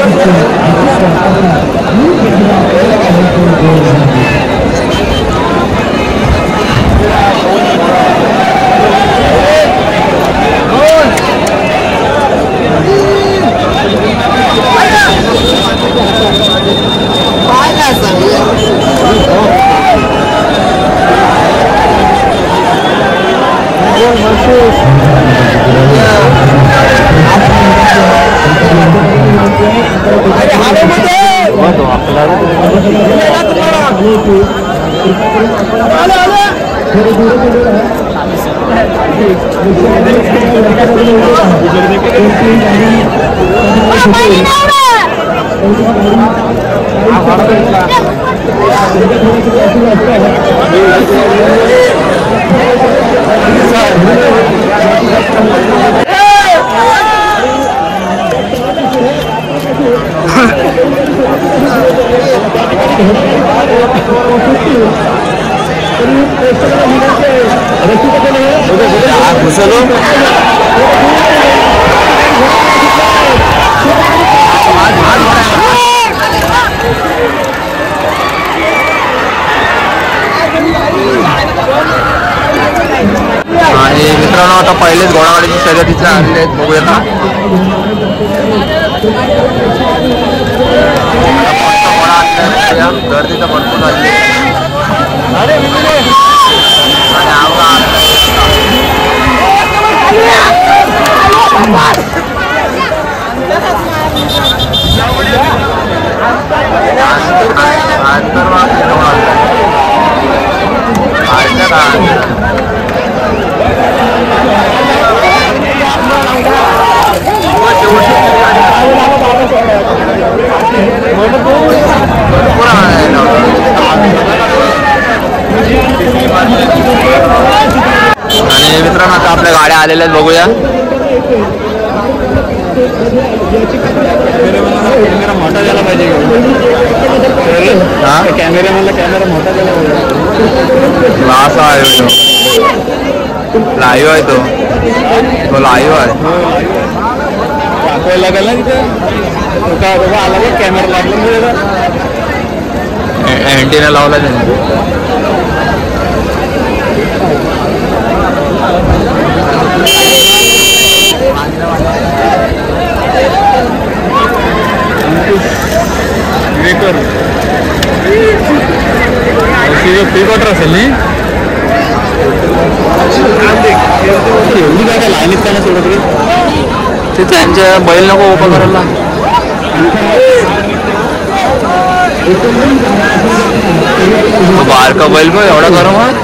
आणि मित्रांनो आता पहिलेच घोडागाडीची शर्यतीचे आलेले आहेत, बघूया ना. गर्दी तर भरपूर झाली आणि मित्रांनो आता आपल्या गाड्या आलेल्या आहेत, बघूया. कॅमेरा मोठा झाला पाहिजे, कॅमेरा मोठा झाला पाहिजे. असा आहे तो लाईव्ह आहे, तो लाईव्ह आहे. दाखवायला लागेल ना तिथं का बाबा आला बघ कॅमेरा लागला, अँटीना लावला त्याने. प्री क्वार्टर असेल नाही एवढी काय काय लाईनीत त्यांना सोडत रे, ते त्यांच्या बैल नको उभं करायला. बारका बैल पण एवढा गरम आहे.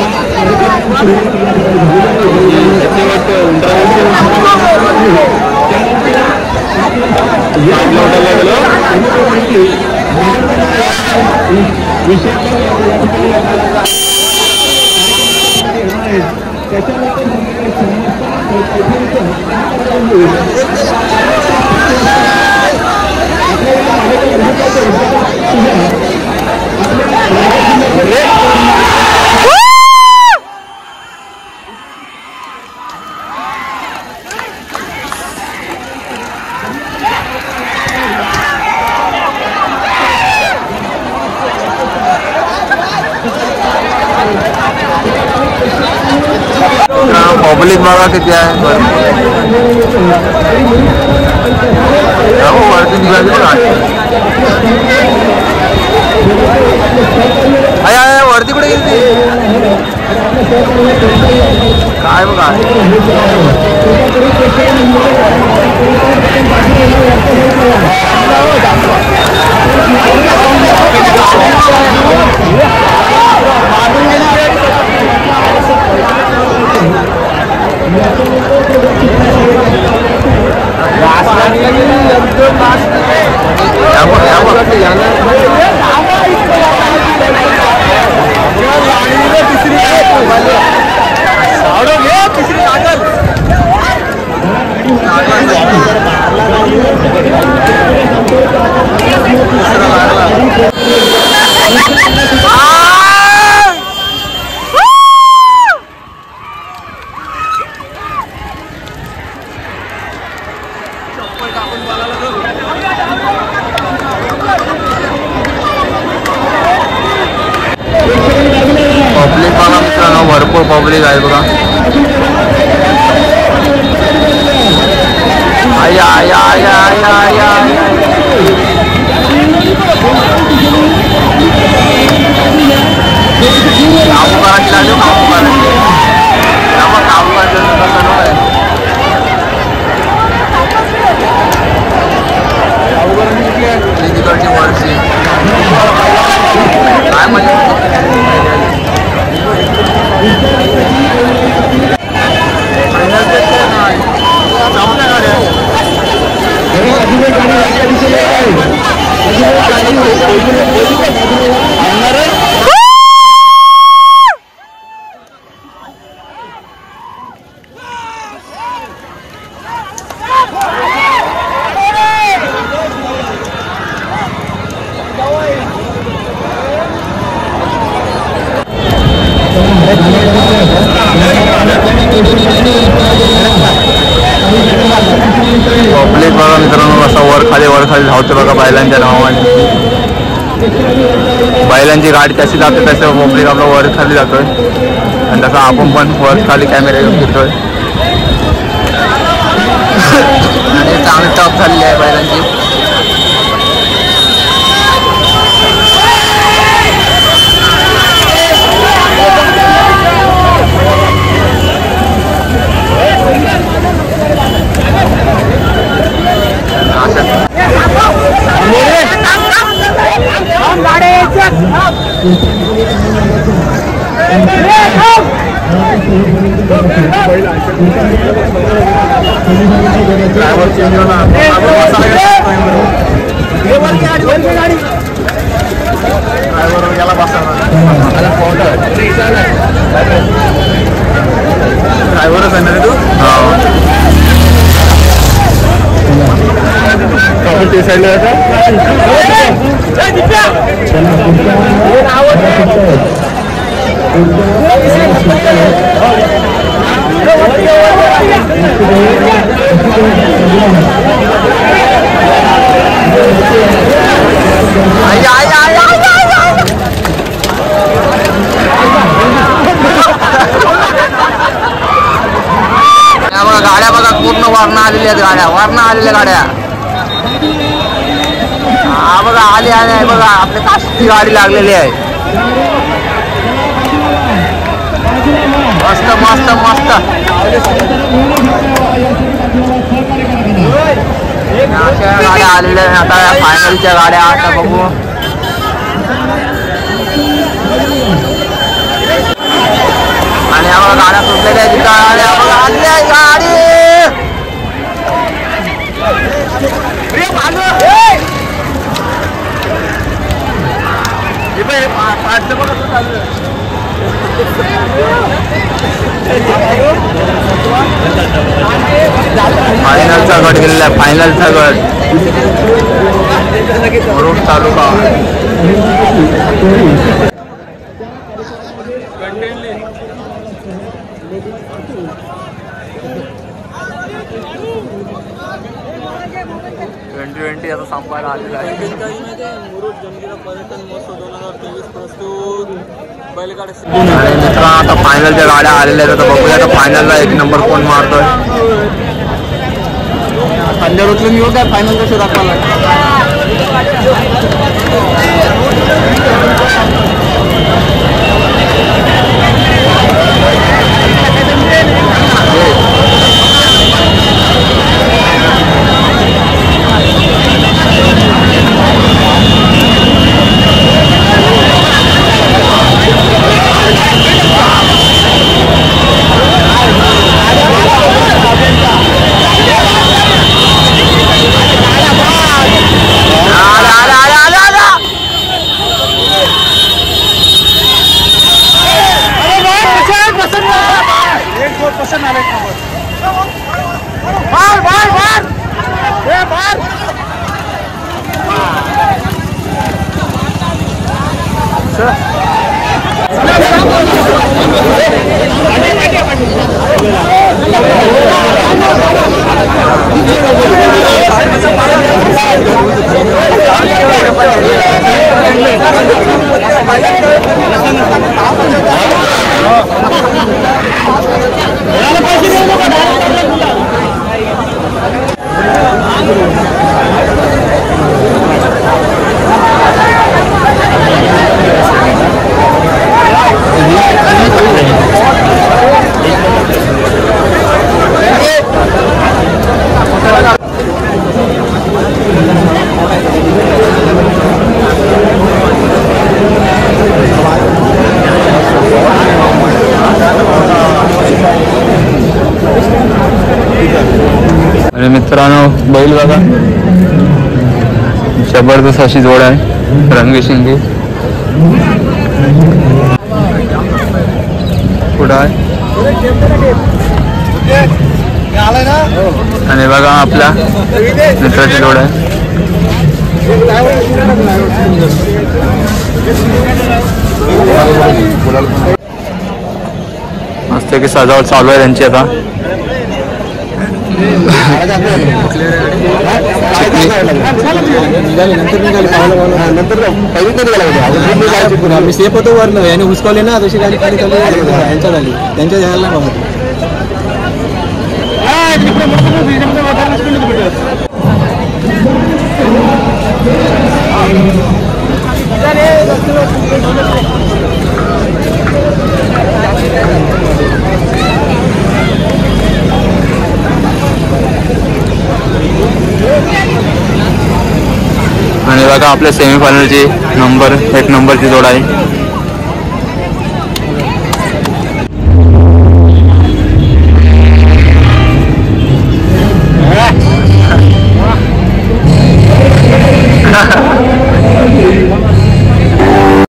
पब्लिक बघा किती आहे. वरती निघाली वरती कुठे गेली काय बघा. पब्लिक आहे बघा. आया आया आया आया आया काम करायची लागली. काम करायचं तिकडची वर्षी काय म्हणजे पब्लिक बघा मित्रांनो असं वर खाली धावते बघा बैलांच्या नावाने. बैलांची गाडी कशी जाते तसं पब्लिक आपलं वर खाली जातोय आणि तसं आपण पण वर खाली कॅमेरा घेऊन फिरतोय. आणि चांगली टॉप झालेली आहे बैलांची. ड्रायव्हरच आहे ना तू. ते साईडला बघा गाड्या बघा पूर्ण वर्ण आलेल्या आहेत. वर्ण आलेल्या गाड्या हा बघा आली आहे बघा. आपल्या काशीची गाडी लागलेली आहे. मस्त मस्त मस्त अशा गाड्या आलेल्या आहेत. आता फायनलच्या गाड्या आता बघू. आणि आम्हाला गाड्या सुटलेल्या आहेत. गाड्या बघा आलेल्या आहे गाडी. फायनलचा गट गेलेला आहे. फायनलचा गट रोड तालुका. 2020 आता संपायला आलेला आहे. मुरुड जंजिरा पर्यटन महोत्सव 2023 प्रस्तुत बैलगाडी. आणि मित्रांनो आता फायनलच्या गाड्या आलेल्या आहेत. आता बघूया आता फायनलला 1 नंबर कोण मारतोय. खांद्यावर उचलून येऊ काय फायनल कसं दाखवायला. बैल बघा, जबरदस्त अशी जोड आहे रंगीशिंगी. पुढं आहे आणि बघा आपल्या मित्राची जोड आहे. मस्त की सजावट चालू आहे त्यांची आता. मी सेफ होतो वरनं याने हुसकावले ना तशी गाडी खाली यांच्या झाली त्यांच्या जायला नाही आणि बघा आपल्या सेमीफायनलची नंबर 1 नंबरची जोड आहे.